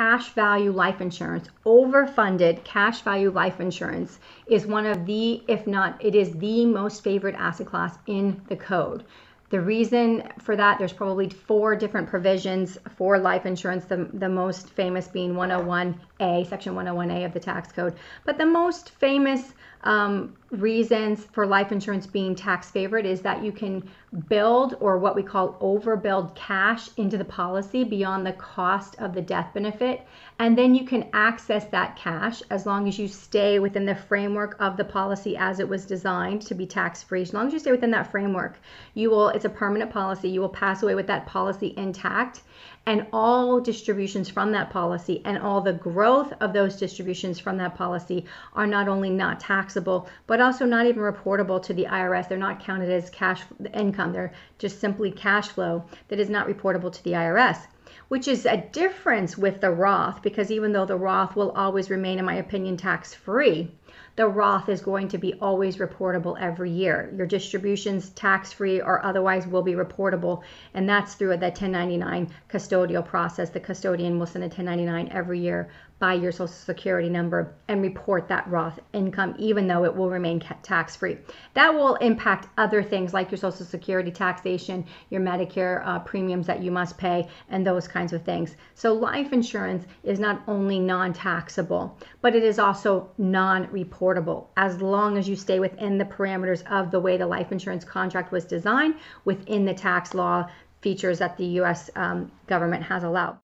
cash value life insurance, overfunded cash value life insurance, is one of the, if not, it is the most favored asset class in the code. The reason for that, there's probably 4 different provisions for life insurance, the most famous being 101A, section 101A of the tax code. But the most famous reasons for life insurance being tax favored is that you can build, or what we call overbuild, cash into the policy beyond the cost of the death benefit. And then you can access that cash as long as you stay within the framework of the policy as it was designed to be tax free. As long as you stay within that framework, it's a permanent policy. You will pass away with that policy intact, and all distributions from that policy and all the growth of those distributions from that policy are not only not taxable, but also not even reportable to the IRS. They're not counted as cash income. They're just simply cash flow that is not reportable to the IRS, which is a difference with the Roth, because even though the Roth will always remain, in my opinion, tax-free, the Roth is going to be always reportable every year. Your distributions, tax-free or otherwise, will be reportable, and that's through the 1099 custodial process. The custodian will send a 1099 every year by your Social Security number and report that Roth income, even though it will remain tax-free. That will impact other things like your Social Security taxation, your Medicare premiums that you must pay, and those kinds of things. So life insurance is not only non-taxable, but it is also non-reportable, as long as you stay within the parameters of the way the life insurance contract was designed, within the tax law features that the U.S. government has allowed.